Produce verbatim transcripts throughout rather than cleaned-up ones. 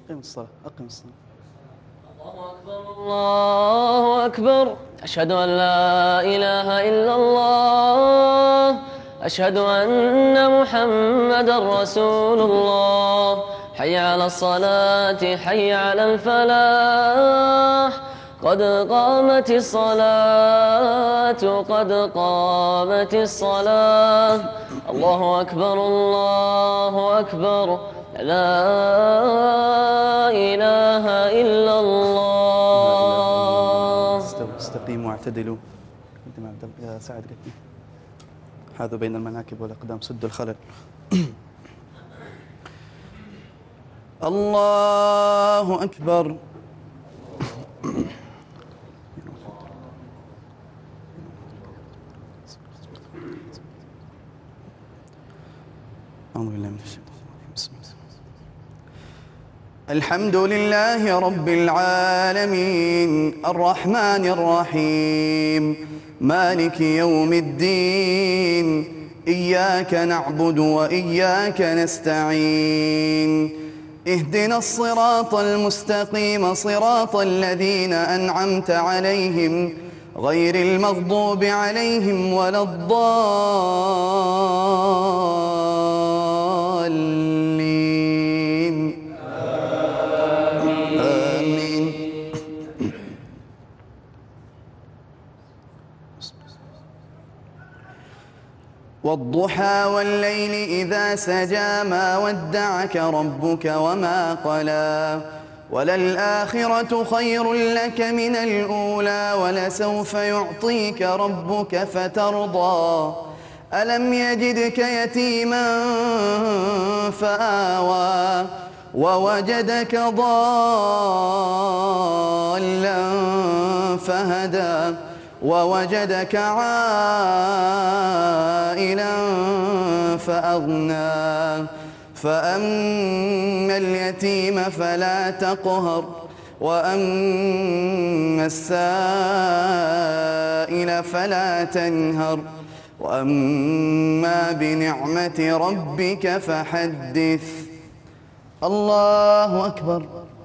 أقم الصلاة أقم الصلاة. الله أكبر الله أكبر، أشهد أن لا إله إلا الله، أشهد أن محمدا رسول الله. حي على الصلاة حي على الفلاح، قد قامت الصلاة قد قامت الصلاة. الله أكبر الله أكبر، لا إله إلا الله. استووا استقيموا واعتدلوا. قدم عبد الله يا سعد، قدم. حاذوا بين المناكب والأقدام، سدوا الخلل. الله أكبر. أعوذ بالله من الشيطان الرجيم. الحمد لله رب العالمين، الرحمن الرحيم، مالك يوم الدين، إياك نعبد وإياك نستعين، اهدنا الصراط المستقيم صراط الذين أنعمت عليهم غير المغضوب عليهم ولا الضالين. آمين. والضحى والليل إذا سجى ما ودعك ربك وما قلى، وللآخرة خير لك من الأولى، ولسوف يعطيك ربك فترضى. ألم يجدك يتيما فآوى، ووجدك ضالا فهدى، ووجدك عائلا فأغنى. فأما اليتيم فلا تقهر، وأما السائل فلا تنهر، وأما بنعمة ربك فحدث. الله أكبر.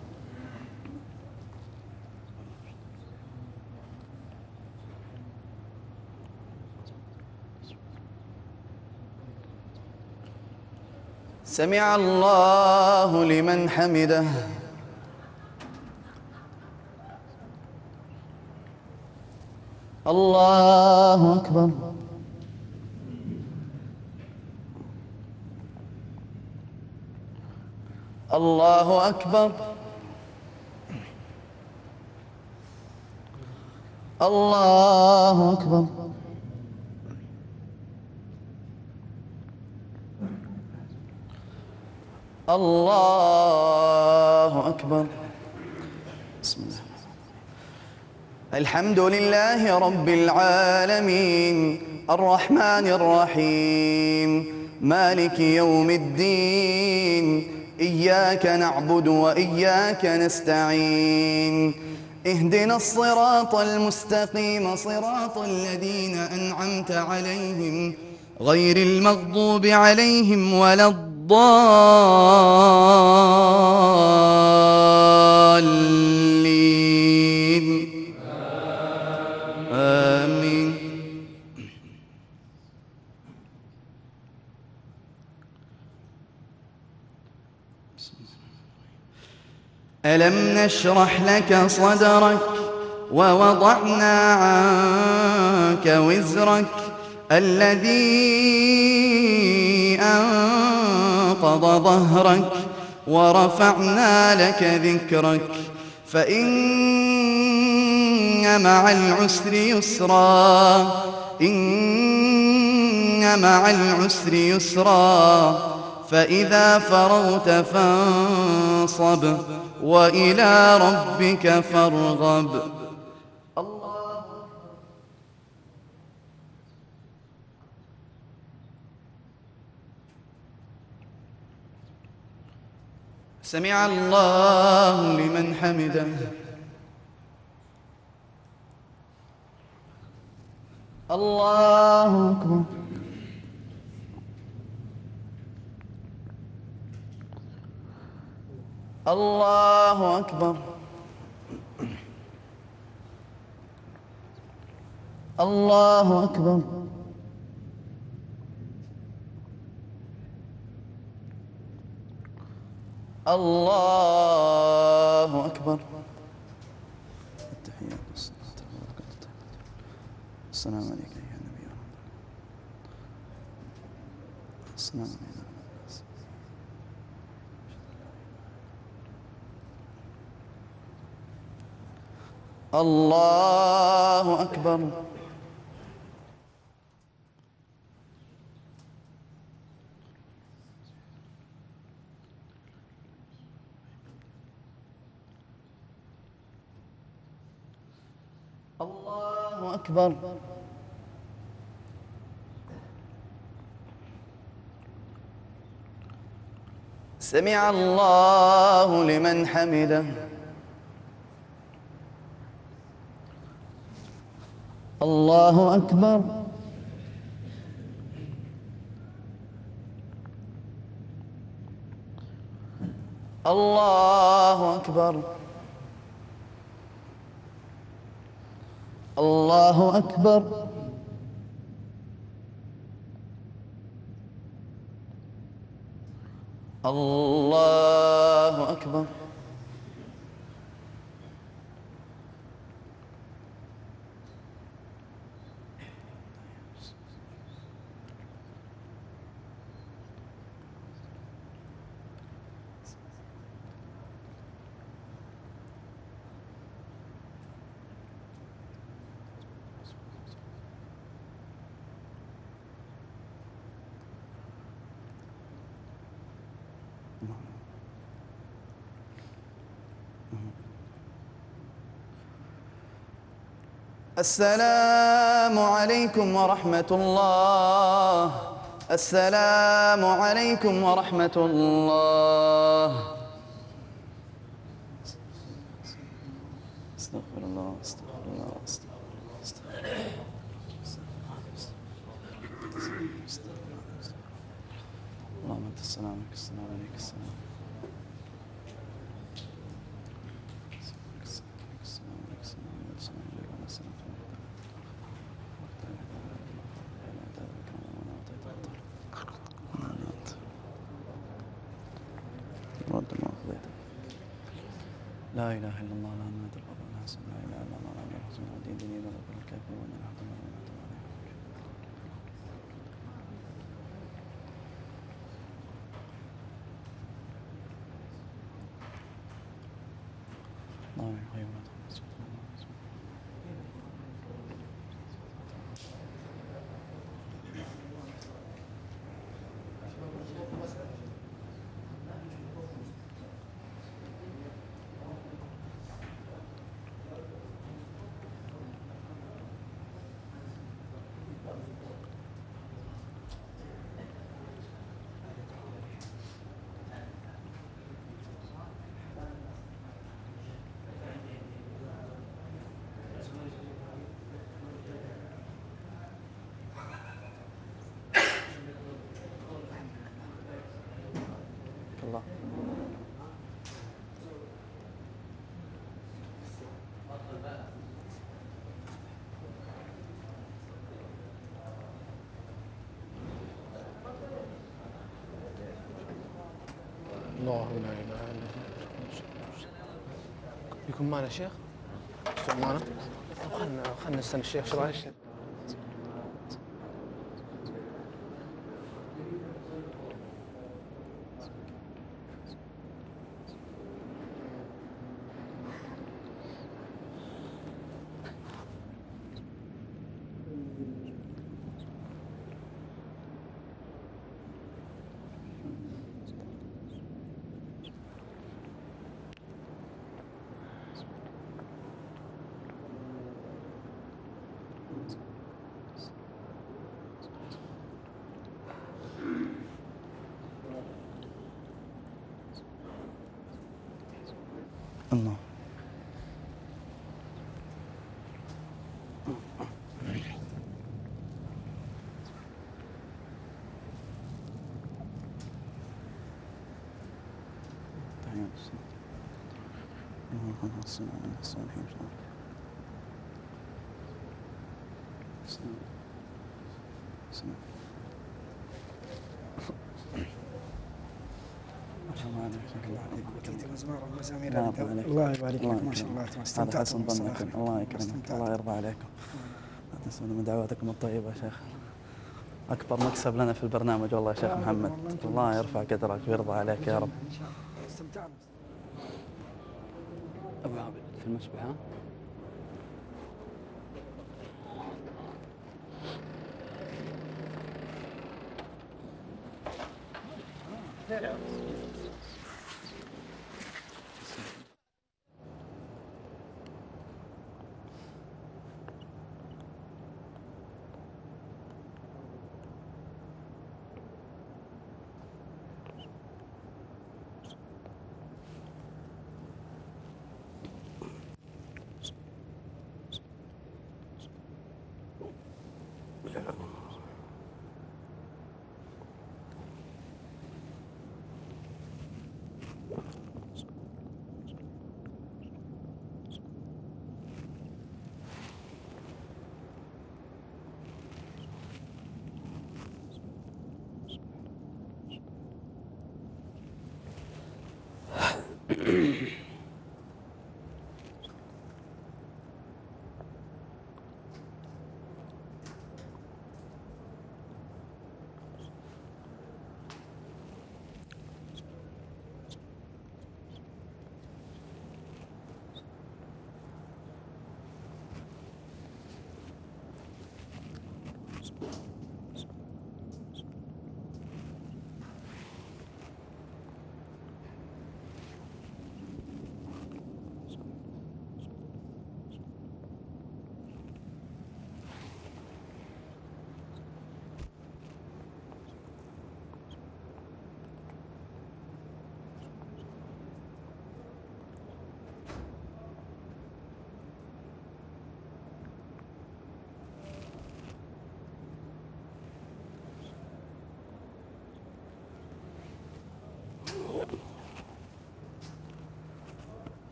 سمع الله لمن حمده. الله أكبر. الله أكبر. الله أكبر. الله أكبر. بسم الله. الحمد لله رب العالمين، الرحمن الرحيم، مالك يوم الدين، إياك نعبد وإياك نستعين، اهدنا الصراط المستقيم صراط الذين أنعمت عليهم غير المغضوب عليهم ولا الضالين. آمين. ألم نشرح لك صدرك ووضعنا عنك وزرك الذي أنقض ظهرك ورفعنا لك ذكرك، فإن مع العسر يسرا، إن مع العسر يسرا، فإذا فرغت فانصب وإلى ربك فارغب. الله. سمع الله لمن حمده. الله أكبر. الله أكبر. الله أكبر. الله أكبر. التحيات والصلاة والبركة. السلام عليك أيها النبي ورحمة الله. السلام علينا. الله أكبر. الله أكبر. سمع الله لمن حمده. الله أكبر. الله أكبر. الله أكبر. الله أكبر. السلام عليكم ورحمة الله. السلام عليكم ورحمة الله. استغفر الله استغفر الله استغفر الله استغفر الله. اللهم انت السلام عليك السلام عليك السلام. لا إله إلا الله لا نمات القبر لا حسن لا إله إلا الله لا إله حسن ودين ديني ولا كل الكافر وأنا الحمد لله ولا تبارك. الله يحيي ولا تموت. الله. الله لا اله الا الله. يكون معنا شيخ؟ يكون معنا؟ خلنا خلنا نستنى الشيخ. شو رايك؟ الله. تحيات الصلاة. الله يبارك لك، ما شاء الله هذا استمتعت حسن ظنكم، الله يكرمك، الله يرضى عليكم. لا تنسون من دعواتكم الطيبة يا شيخ. أكبر مكسب لنا في البرنامج والله يا شيخ محمد، الله يرفع قدرك ويرضى عليك يا رب. استمتعنا. أبو عابد في المسبح ها؟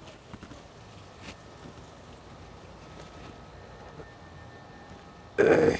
Ugh.